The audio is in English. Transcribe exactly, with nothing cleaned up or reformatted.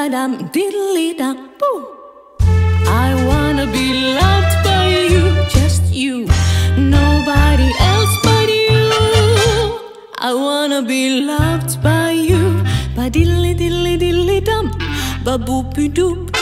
ba-dum, diddly-dum, boo. I wanna be loved by you, just you, nobody else but you. I wanna be loved by you. Ba-diddly-diddly-diddly-dum, ba-boop-boop-a-doop,